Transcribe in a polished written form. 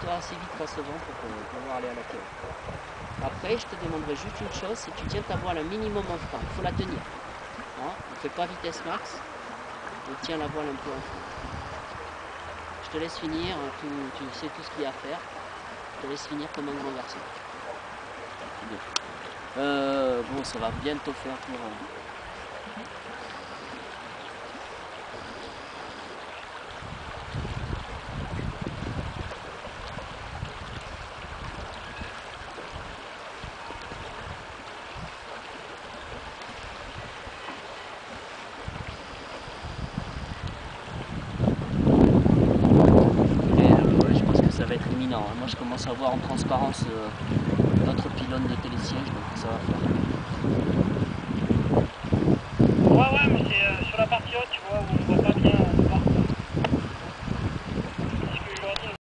sois assez vite recevant pour pouvoir aller à la queue. Après, je te demanderai juste une chose, c'est que tu tiens ta voile un minimum en frein. Il faut la tenir. Hein, ne fais pas vitesse max, et tiens la voile un peu en frein. Je te laisse finir, tu sais tout ce qu'il y a à faire. Je te laisse finir comme un grand garçon. Bon, ça va bientôt faire pour... ça va être imminent. Moi je commence à voir en transparence d'autres pylônes de télésiège, donc ça va faire.